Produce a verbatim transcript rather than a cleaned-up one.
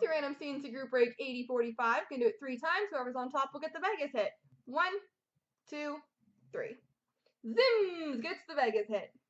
to random C and C group break eighty forty-five. Can do it three times. Whoever's on top will get the Vegas hit. One, two, three. Zims gets the Vegas hit.